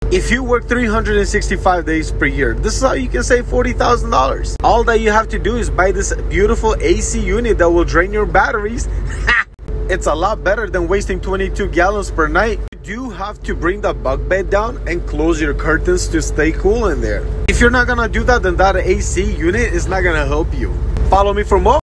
If you work 365 days per year, this is how you can save $40,000. All that you have to do is buy this beautiful AC unit that will drain your batteries. It's a lot better than wasting 22 gallons per night. You do have to bring the bunk bed down and close your curtains to stay cool in there. If you're not gonna do that, then that AC unit is not gonna help you. Follow me for more.